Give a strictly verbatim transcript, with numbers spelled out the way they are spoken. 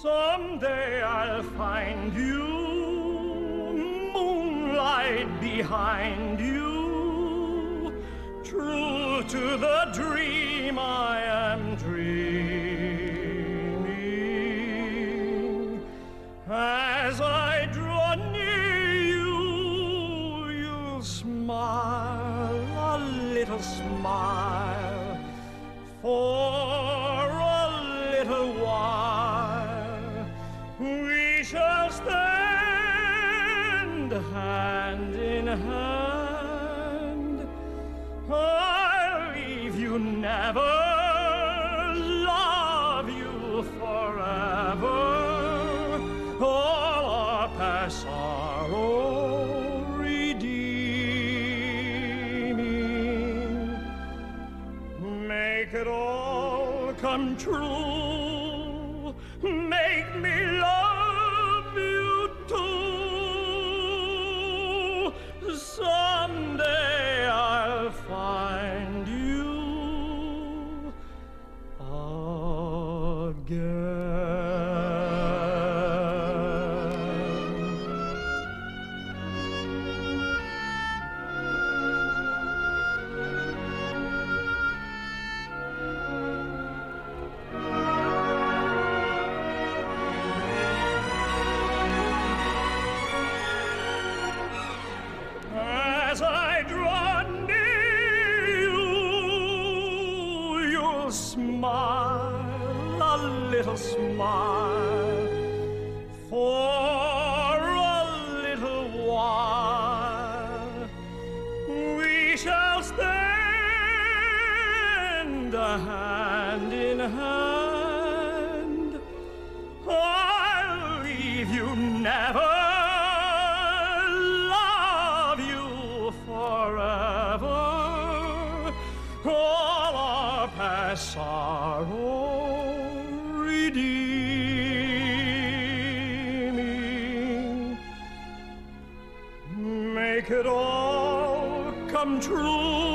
Someday I'll find you, moonlight behind you, true to the dream I am dreaming. As I draw near you, you'll smile a little smile for a little while. We shall stand hand in hand. I'll leave you never, love you forever. All our past sorrow redeeming. Make it all come true. Make me love you too. Someday I'll find you as I draw near you, you'll smile a little smile for a little while. We shall stand hand in hand. I'll leave you never, forever. All our past sorrow redeeming. Make it all come true.